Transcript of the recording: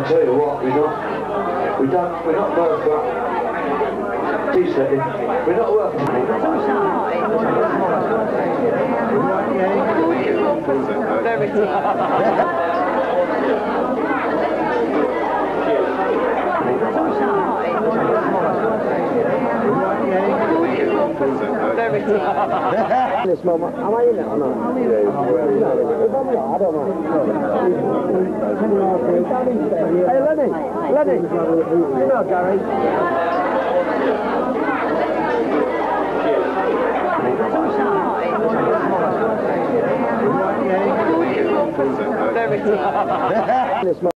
tell you what, we're not both that. T-setting. We're not working. Very This moment, am I in it or not? Yeah, if I'm not, I don't know. Hey, Lenny, you know Gary? Very